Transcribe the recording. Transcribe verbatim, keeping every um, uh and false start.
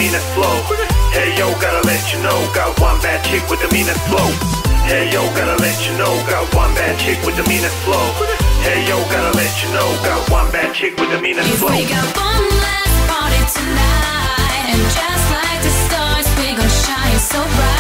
meanest flow. Hey yo, gotta let you know, got one bad chick with the meanest flow. Hey yo, gotta let you know, got one bad chick with the meanest flow. Hey yo, gotta let you know, got one bad chick with the meanest flow. If we got one last party tonight, and just like the stars, we gon' shine so bright.